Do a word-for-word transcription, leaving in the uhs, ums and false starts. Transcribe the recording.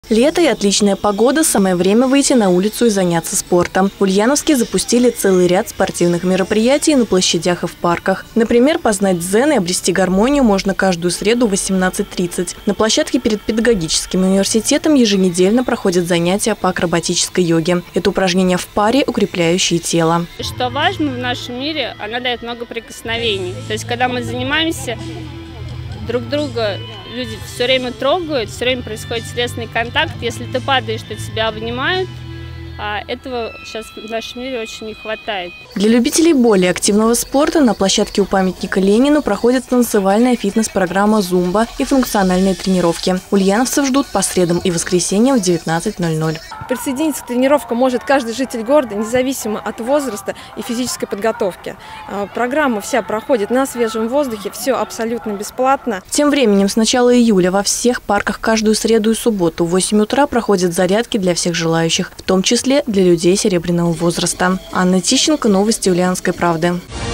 Лето и отличная погода – самое время выйти на улицу и заняться спортом. В Ульяновске запустили целый ряд спортивных мероприятий на площадях и в парках. Например, познать дзен и обрести гармонию можно каждую среду в восемнадцать тридцать. На площадке перед педагогическим университетом еженедельно проходят занятия по акробатической йоге. Это упражнения в паре, укрепляющие тело. Что важно в нашем мире, она дает много прикосновений. То есть, когда мы занимаемся, друг друга люди все время трогают, все время происходит телесный контакт. Если ты падаешь, то тебя обнимают. А этого сейчас в нашем мире очень не хватает. Для любителей более активного спорта на площадке у памятника Ленину проходит танцевальная фитнес-программа «Зумба» и функциональные тренировки. Ульяновцев ждут по средам и воскресеньям в девятнадцать ноль ноль. Присоединиться к тренировкам может каждый житель города, независимо от возраста и физической подготовки. Программа вся проходит на свежем воздухе, все абсолютно бесплатно. Тем временем с начала июля во всех парках каждую среду и субботу в восемь утра проходят зарядки для всех желающих, в том числе для людей серебряного возраста. Анна Тищенко, новости Ульяновской правды.